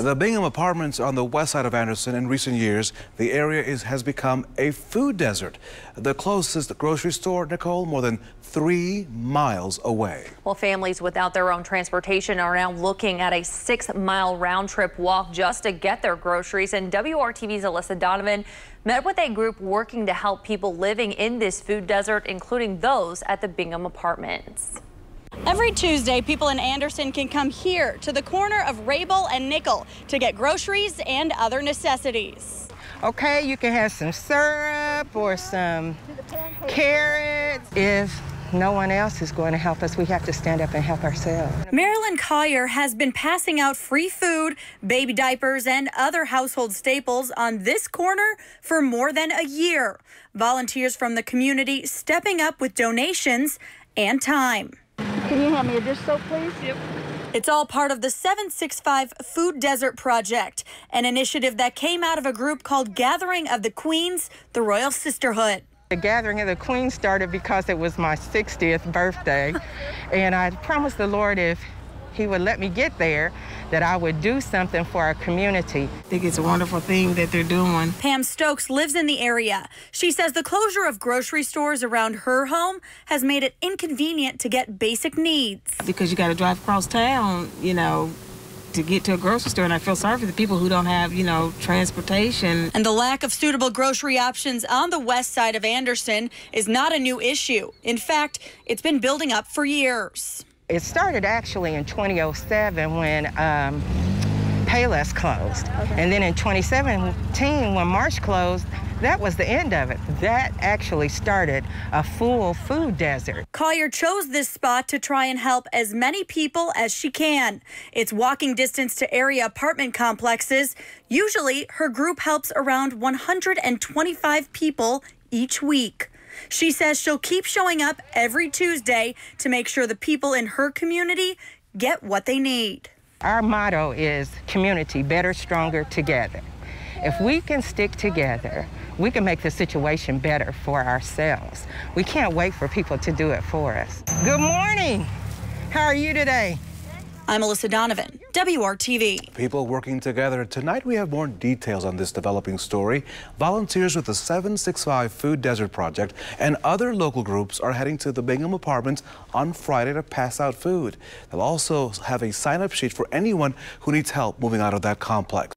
The Bingham Apartments on the west side of Anderson. In recent years, the area has become a food desert. The closest grocery store, Nicole, more than 3 miles away. Well, families without their own transportation are now looking at a 6-mile round trip walk just to get their groceries. And WRTV's Alyssa Donovan met with a group working to help people living in this food desert, including those at the Bingham Apartments. Every Tuesday, people in Anderson can come here to the corner of Rabel and Nickel to get groceries and other necessities. Okay, you can have some syrup or some carrots. If no one else is going to help us, we have to stand up and help ourselves. Marilyn Collier has been passing out free food, baby diapers, and other household staples on this corner for more than a year. Volunteers from the community stepping up with donations and time. Can you hand me a dish soap, please? Yep. It's all part of the 765 Food Desert Project, an initiative that came out of a group called Gathering of the Queens, the Royal Sisterhood. The Gathering of the Queens started because it was my 60th birthday, and I promised the Lord if He would let me get there, that I would do something for our community. I think it's a wonderful thing that they're doing. Pam Stokes lives in the area. She says the closure of grocery stores around her home has made it inconvenient to get basic needs. Because you got to drive across town, to get to a grocery store, and I feel sorry for the people who don't have, transportation. And the lack of suitable grocery options on the west side of Anderson is not a new issue. In fact, it's been building up for years. It started actually in 2007 when Payless closed. Okay. And then in 2017, when Marsh closed, that was the end of it. That actually started a full food desert. Collier chose this spot to try and help as many people as she can. It's walking distance to area apartment complexes. Usually, her group helps around 125 people each week. She says she'll keep showing up every Tuesday to make sure the people in her community get what they need. Our motto is community, better, stronger, together. If we can stick together, we can make the situation better for ourselves. We can't wait for people to do it for us. Good morning. How are you today? I'm Alyssa Donovan, WRTV. People working together. Tonight we have more details on this developing story. Volunteers with the 765 Food Desert Project and other local groups are heading to the Bingham Apartments on Friday to pass out food. They'll also have a sign-up sheet for anyone who needs help moving out of that complex.